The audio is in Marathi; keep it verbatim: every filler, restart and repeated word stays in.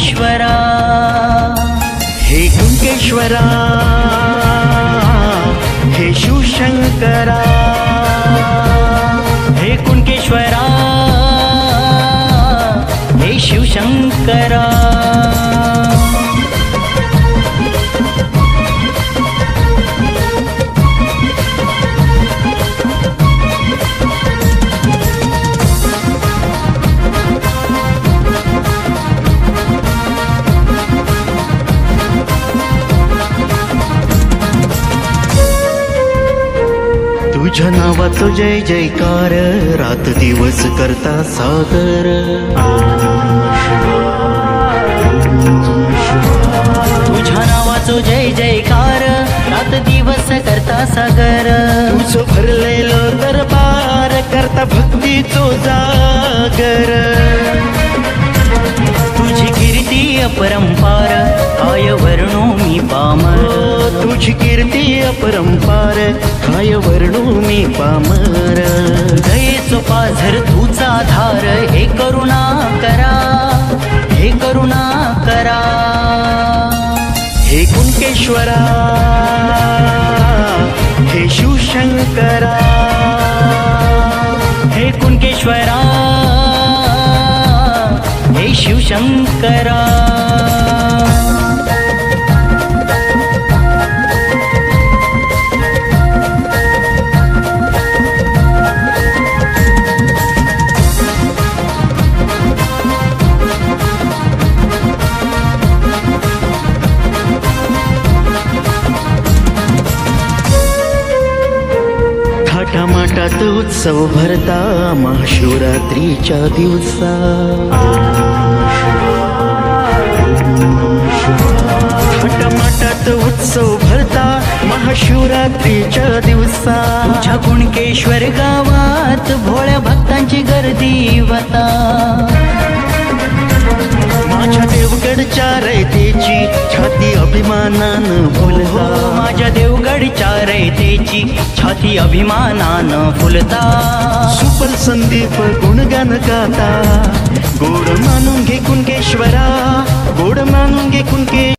कुणकेश्वरा, हे कुणकेश्वरा, हे शिवशंकरा, हे कुणकेश्वरा, हे शिवशंकरा। तुझ्या नावाचो जय जयकार, रात दिवस करता सागर। तुझ्या नावाचो जय जयकार, रात दिवस करता सागर। तुझो भरलेलो दरबार, करता भक्तीचो जागर। तुझी कीर्ती अपरंपार, काय वर्णो मी पामर। तुझी कीर्ती अपरंपार, काय वर्णो मी पामर। दयेचो पाझर तुझा धार, हे करुणा करा, हे करुणा करा। हे कुणकेश्वरा, हे शिवशंकरा, हे कुणकेश्वरा, हे शिवशंकरा। थाटामाटात उत्सव भरता, महाशिवरात्रीच्या दिवसा। थाटामाटात उत्सव भरता, महाशिवरात्रीच्या दिवसा। तुझ्या कुणकेश्वर गावात भोळ्या भक्तांची गर्दी होता। माझ्या देवगडच्या रयतेची छाती अभिमानानं फुलता। माझ्या देवगडच्या रयतेची छाती अभिमानानं फुलता। सुपल संदीप गुणगान गाता, गोड मानून घे कुणकेश्वरा, गोड मानून घे कुणकेश्वरा।